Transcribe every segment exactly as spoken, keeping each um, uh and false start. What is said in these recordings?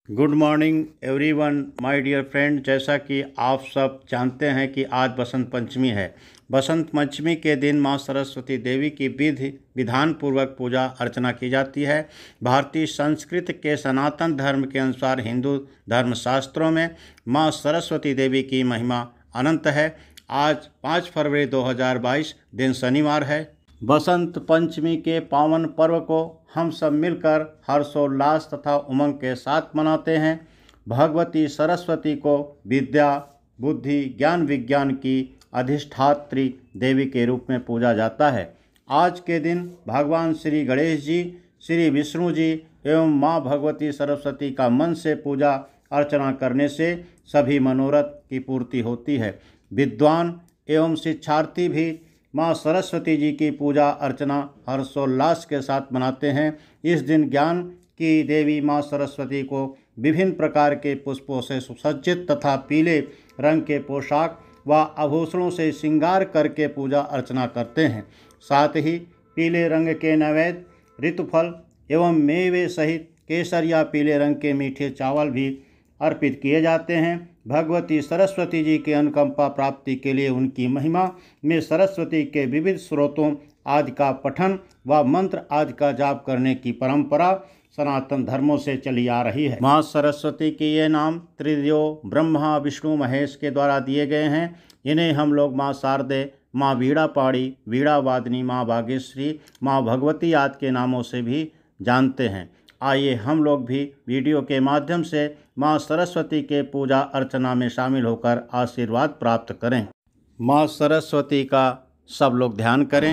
Good morning everyone my dear friend. जैसा कि आप सब जानते हैं कि आज बसंत पंचमी है। बसंत पंचमी के दिन माँ सरस्वती देवी की विधि विधान पूर्वक पूजा अर्चना की जाती है। भारतीय संस्कृति के सनातन धर्म के अनुसार हिंदू धर्मशास्त्रों में माँ सरस्वती देवी की महिमा अनंत है। आज पाँच फरवरी दो हज़ार बाईस दिन शनिवार है। बसंत पंचमी के पावन पर्व को हम सब मिलकर हर्षोल्लास तथा उमंग के साथ मनाते हैं। भगवती सरस्वती को विद्या, बुद्धि, ज्ञान, विज्ञान की अधिष्ठात्री देवी के रूप में पूजा जाता है। आज के दिन भगवान श्री गणेश जी, श्री विष्णु जी एवं माँ भगवती सरस्वती का मन से पूजा अर्चना करने से सभी मनोरथ की पूर्ति होती है। विद्वान एवं शिक्षार्थी भी माँ सरस्वती जी की पूजा अर्चना हर्षोल्लास के साथ मनाते हैं। इस दिन ज्ञान की देवी माँ सरस्वती को विभिन्न प्रकार के पुष्पों से सुसज्जित तथा पीले रंग के पोशाक व आभूषणों से श्रृंगार करके पूजा अर्चना करते हैं। साथ ही पीले रंग के नैवेद्य, ऋतुफल एवं मेवे सहित केसर या पीले रंग के मीठे चावल भी अर्पित किए जाते हैं। भगवती सरस्वती जी के अनुकंपा प्राप्ति के लिए उनकी महिमा में सरस्वती के विविध स्रोतों आदि का पठन व मंत्र आदि का जाप करने की परंपरा सनातन धर्मों से चली आ रही है। माँ सरस्वती के ये नाम त्रिदेव ब्रह्मा, विष्णु, महेश के द्वारा दिए गए हैं। इन्हें हम लोग माँ शारदे, माँ वीणा पाड़ी, वीणा वादनी, माँ भाग्यश्री, माँ भगवती आदि के नामों से भी जानते हैं। आइए हम लोग भी वीडियो के माध्यम से माँ सरस्वती के पूजा अर्चना में शामिल होकर आशीर्वाद प्राप्त करें। माँ सरस्वती का सब लोग ध्यान करें।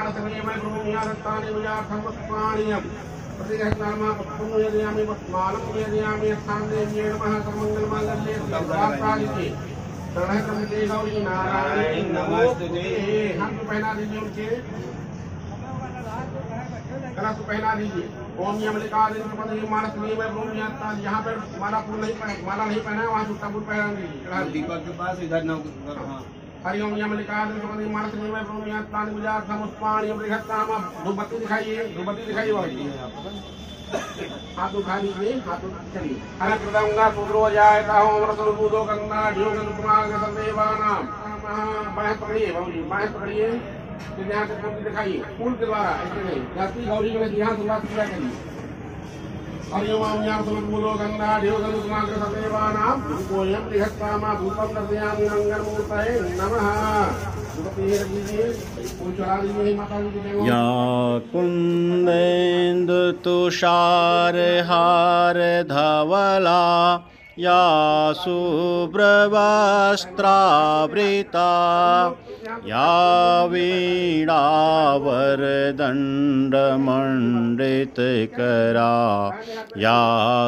कला तो पहना दीजिए। ओम यमलिकादि मानस नियम यहाँ पे माला फूल नहीं माला नहीं पहना है, वहाँ जूता फूल पहना दीजिए। दीपक के पास इधर न हरिओम यमलिकादि मानस नियम धूपबत्ती दिखाइए, धूपबत्ती दिखाइए। हाथ उठा लीजिए, हाथ चलिए। हरे प्रदंगा पुत्रो जायता ओम रसो दूधो गंगा ढियो गंधकुमार सर्वेवानाम बाएं पकड़िए, बाएं पकड़िए। यहाँ से दिखाइए फूल के द्वारा, ऐसे नहीं धरती गौरी में यहाँ शुरुआत पूजा करिए। हरिओम यहाँ बोलो गंगा ढेव गंधकुमार सर्वेवानाम गोयम बृहत्कामा धूपम दर्शयामि मंगलमूर्तये नमः। या कुंदेन्दु तुषार हार धवला या शुभ्रवस्त्रावृता या वीणावरदण्डमण्डितकरा या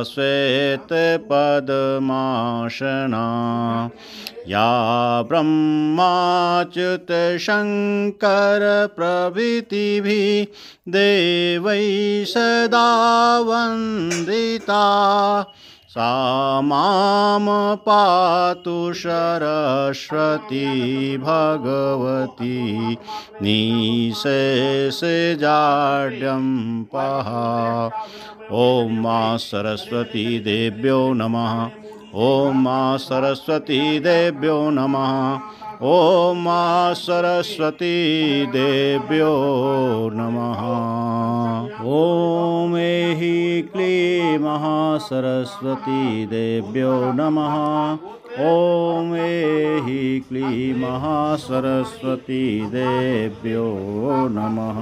श्वेतपद्मासना या ब्रह्माच्युत शंकर प्रभृतिभिः देवैः सदा वन्दिता सा माम पातु सरस्वती भगवती निःशेषजाड्यं पहा। ओम माँ सरस्वती देव्यो नमः। ओम माँ सरस्वती देव्यो नमः। ओम माँ सरस्वती देव्यो नमः। ओम ऐहि क्लीं महासरस्वती देव्यो नमः। ओम ऐहि क्लीं महासरस्वती देव्यो नमः।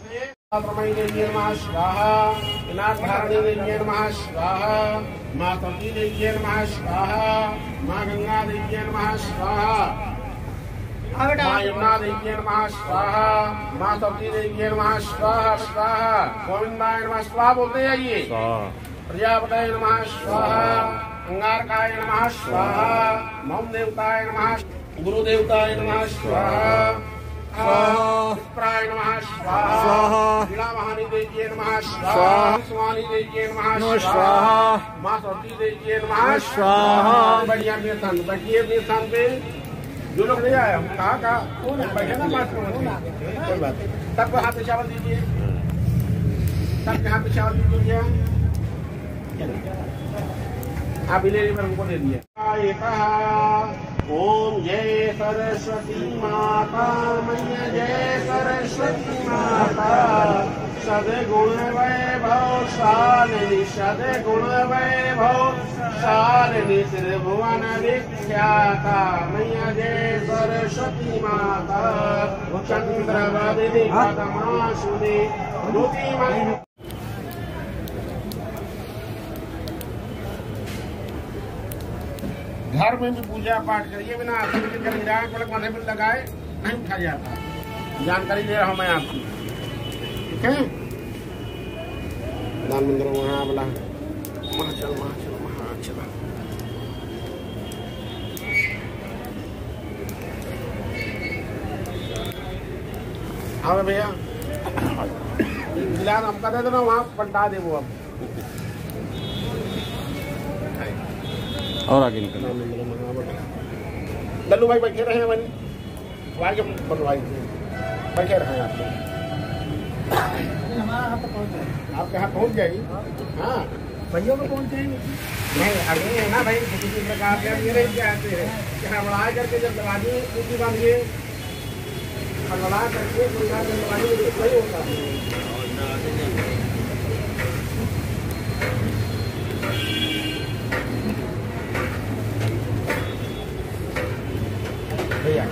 स्वाहा नाथधारणी नमः स्वाहा। माँ तुलसी देवी नमः स्वाहा। माँ गंगा देवी नमः स्वाहा। माँ यमुना देवी नमः स्वाहा। माँ तुलसी देवी नमः स्वाहा स्वाहा। गोविंदाय नमः स्वाहा बोलते जाइए। प्रजापतये नमः स्वाहा। अंगारकाय नमः स्वाहा। मम देवताय नमः, गुरु देवताय नमः स्वाहा। प्राय नमः स्वाहा। वीणा महानी देवी नमः स्वाहा। स्वामी देवी नमः स्वाहा। माँ सरस्वती देवी नमः स्वाहा। बढ़िया अपने स्थान बैठिए, अपने स्थान पे जो लोग नहीं आए हम कहा कहा बैठे ना बात कोई बात। सबको हाथ में चावल दीजिए, सबके हाथ में चावल दीजिए। आप ले पर हमको दे दिया। ओम जय सरस्वती माता मैया जय सरस्वती माता सदगुण वैभव शालिनी सदगुण वैभव शालिनी त्रिभुवन विख्याता मैया जय सरस्वती माता चंद्रवदनी पद्मासुनी द्युतिमयी। घर में भी पूजा पाठ करिए, बिना आसन के जब निरायण पलक माथे पर लगाए नहीं उठा जाता। जानकारी दे रहा हूँ मैं आपको, ठीक है। दान मंदिर वहाँ बोला वहाँ चल वहाँ चल वहाँ चला। हाँ भैया फिलहाल हम कहते थे ना वहाँ पलटा दे वो। अब और आगे निकल लल्लू भाई बैठे रहे हैं, भाई भाई बैठे रहे आप आपके यहाँ पहुँच जाएगी। हाँ भैया को पहुँच जाएंगे नहीं अभी है ना भाई। किसी प्रकार से ये नहीं चाहते हैं कि हड़बड़ा करके जब दरवाजे पूछी बांधिए हड़बड़ा करके दरवाजे सही होता है। भैया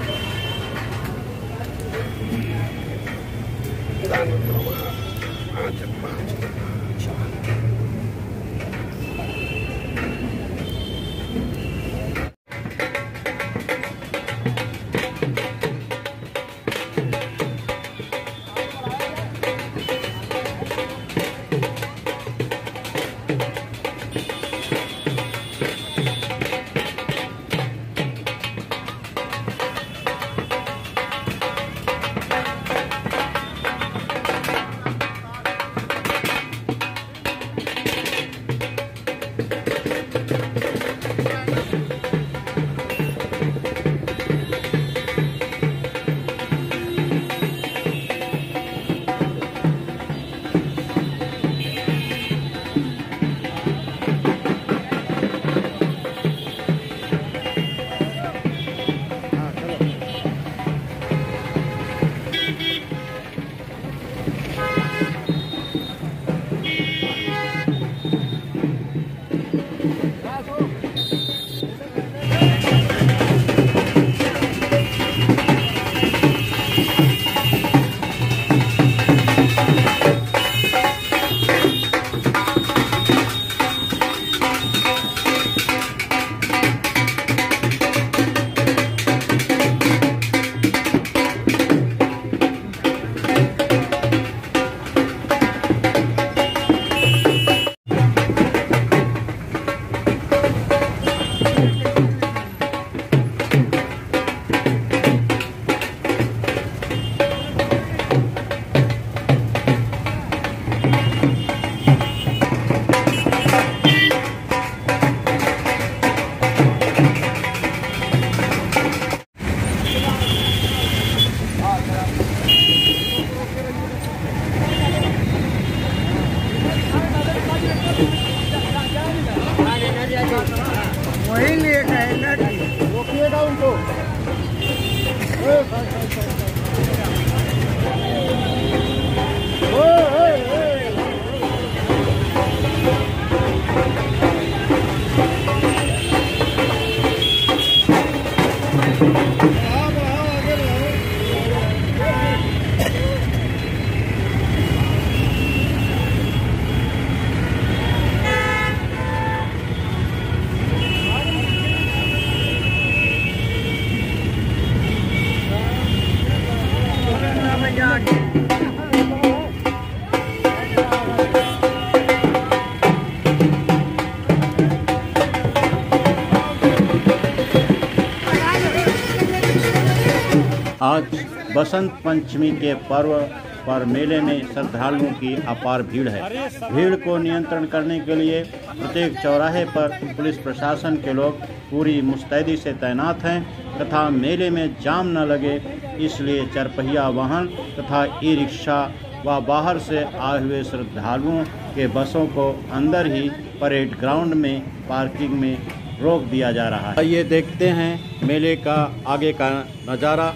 वही लिए कहना रोकिएगा उनको। आज बसंत पंचमी के पर्व पर मेले में श्रद्धालुओं की अपार भीड़ है। भीड़ को नियंत्रण करने के लिए प्रत्येक चौराहे पर पुलिस प्रशासन के लोग पूरी मुस्तैदी से तैनात हैं तथा मेले में जाम न लगे इसलिए चरपहिया वाहन तथा ई रिक्शा व बाहर से आए हुए श्रद्धालुओं के बसों को अंदर ही परेड ग्राउंड में पार्किंग में रोक दिया जा रहा है। ये देखते हैं मेले का आगे का नज़ारा।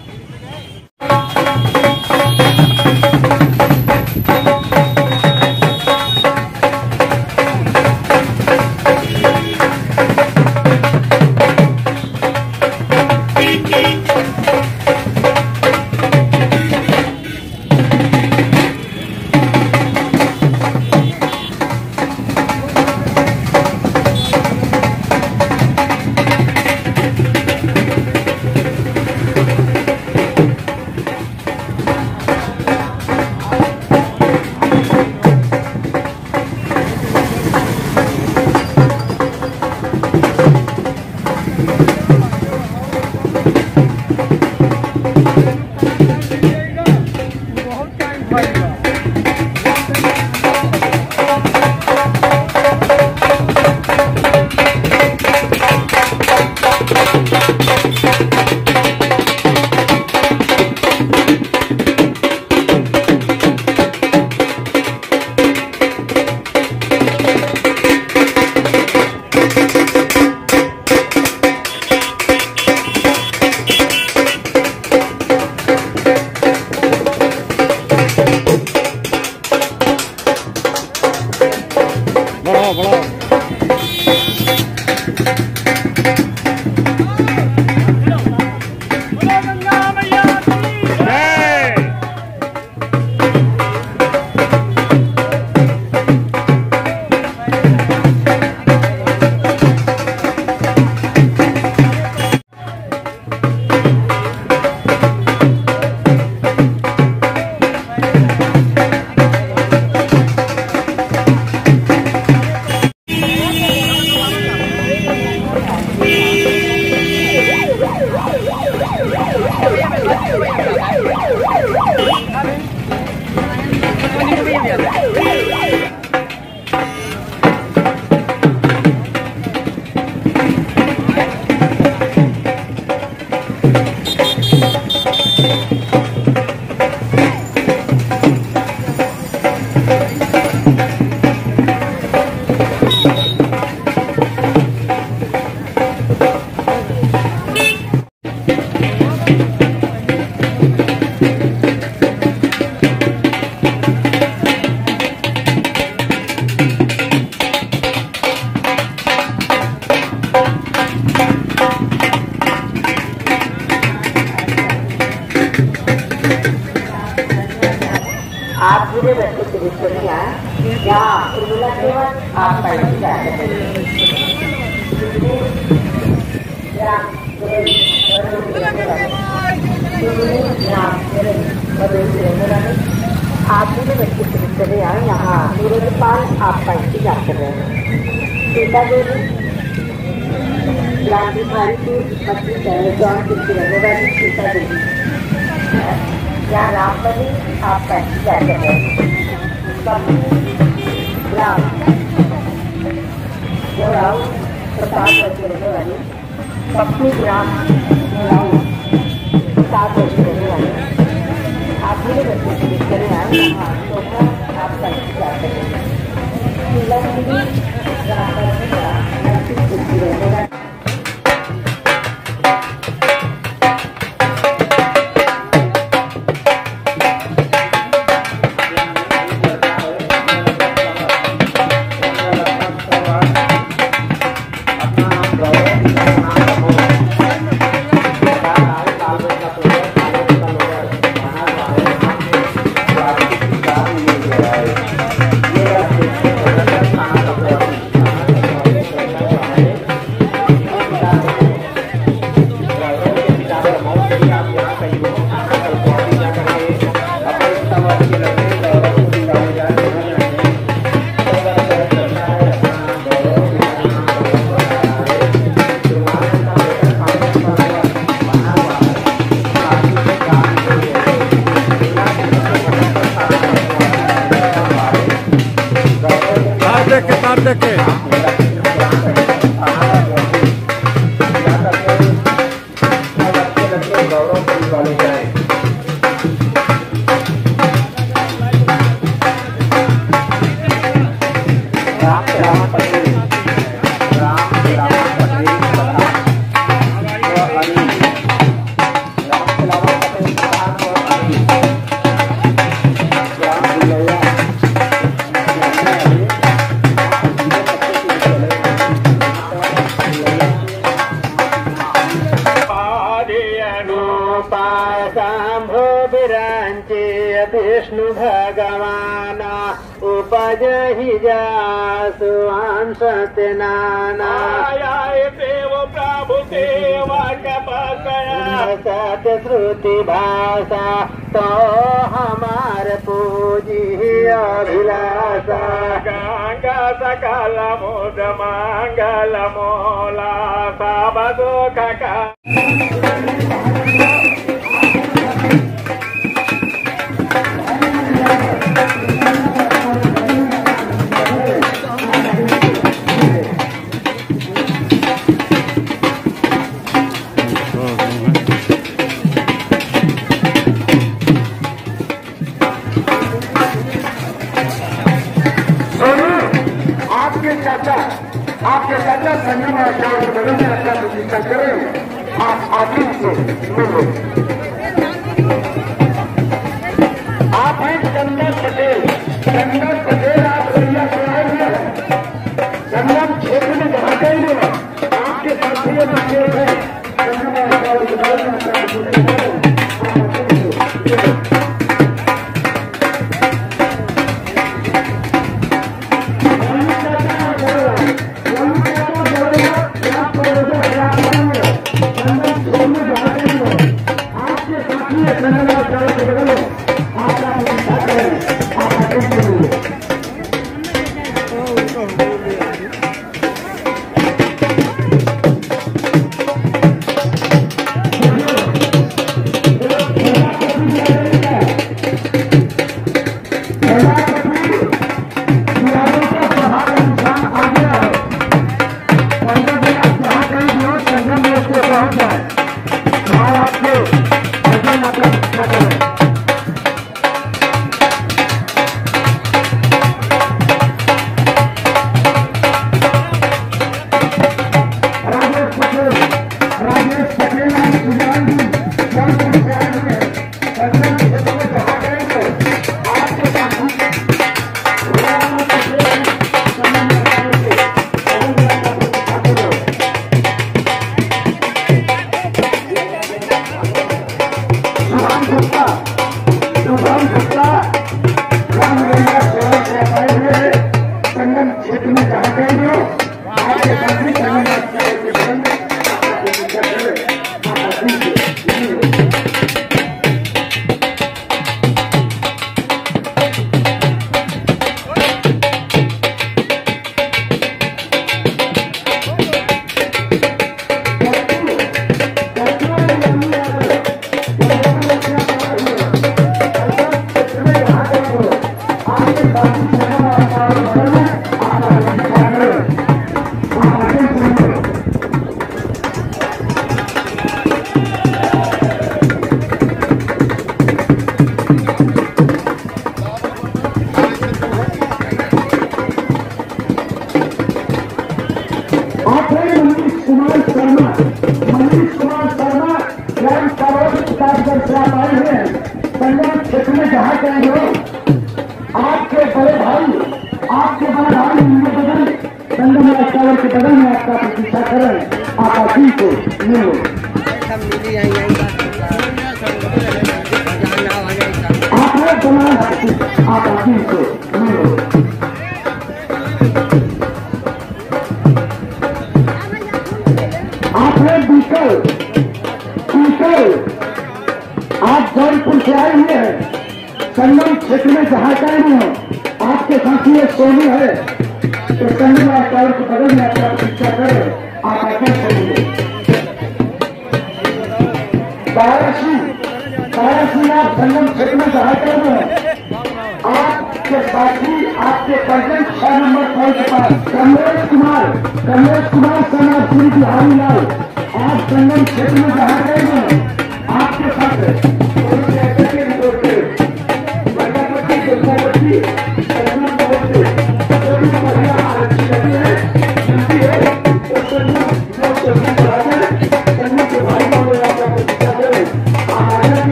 आप पूरे बच्चे के विश्वनिया या उर्मिला केवल आप पढ़ने जाते हैं। आप पूरे बच्चे के विश्वनिया यहाँ मेरे पास आप पढ़ने जाते हैं। सीता देवी राम बिहारी की पत्नी जॉन की रहने वाली सीता देवी या रामबली आप पहली जाते हैं। राम जो राम प्रताप वर्ष रहने वाली पत्नी राम राम प्रताप वर्ष रहने वाली आप मेरे बच्चे की करें आए आप पहली जाते हैं। पीला रामबली का रहने वाली सुहान सत्यनाना देव प्रभु सेवा सत्य श्रुति भाषा तो हमार पूजी अभिलाषा गंगा सकल मुद मंगल मोला सब दुख का आपके चाचा संगम और के बगल में रखा प्रतिष्ठा करें। आप आदमी से मिलो। आप हैं चंदन पटेल। चंदन पटेल आप बढ़िया से आए हुए हैं। संगम क्षेत्र में जहाँ कहीं भी आपके साथी में है संगम और के बगल में रखा प्रतिष्ठा करें।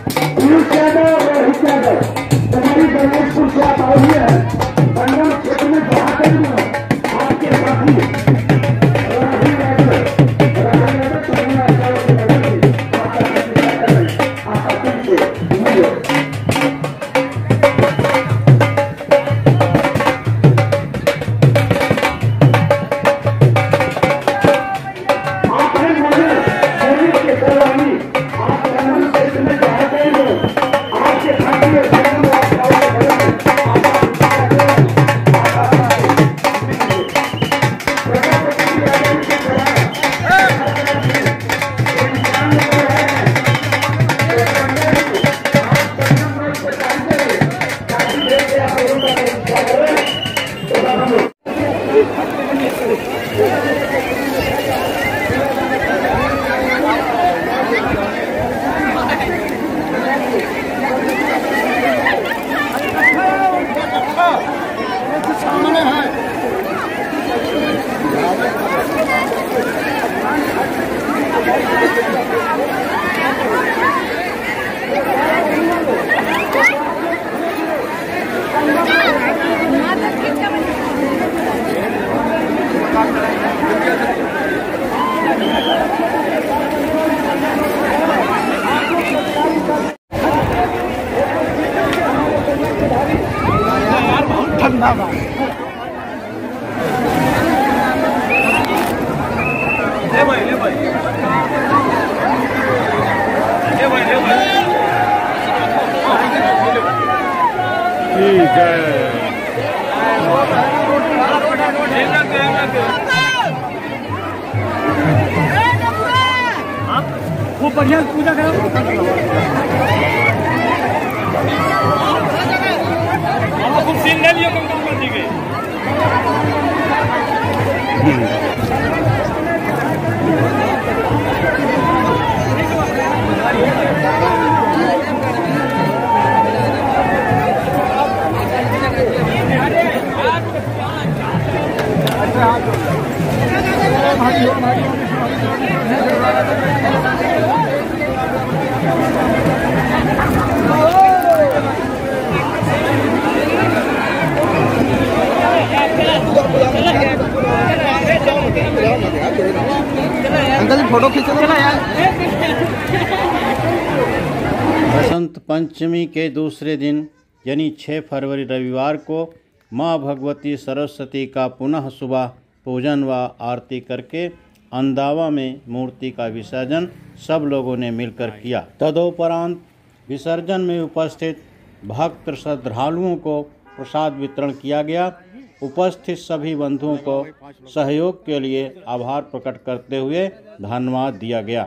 गणेश से आप आई है संगम क्षेत्र में बढ़िया पूजा करो। खूब सीन ले लियो कंकड़ जी के। अंकल फोटो खींचो ना यार। बसंत पंचमी के दूसरे दिन यानी छह फरवरी रविवार को माँ भगवती सरस्वती का पुनः सुबह पूजन व आरती करके अंदावा में मूर्ति का विसर्जन सब लोगों ने मिलकर किया। तदोपरांत विसर्जन में उपस्थित भक्त श्रद्धालुओं को प्रसाद वितरण किया गया। उपस्थित सभी बंधुओं को सहयोग के लिए आभार प्रकट करते हुए धन्यवाद दिया गया।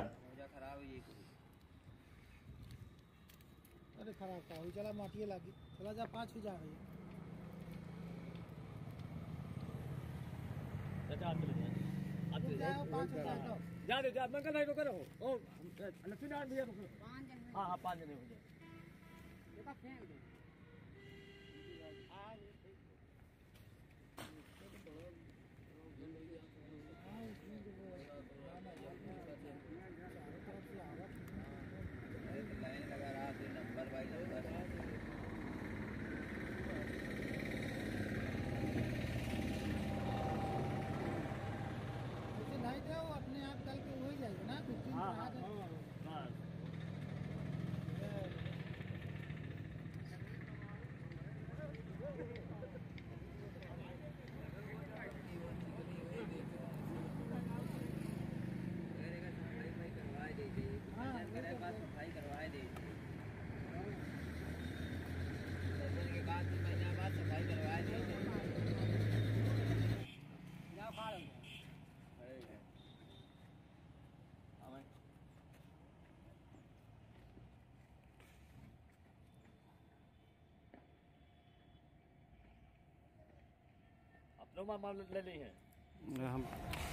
ले ली है हम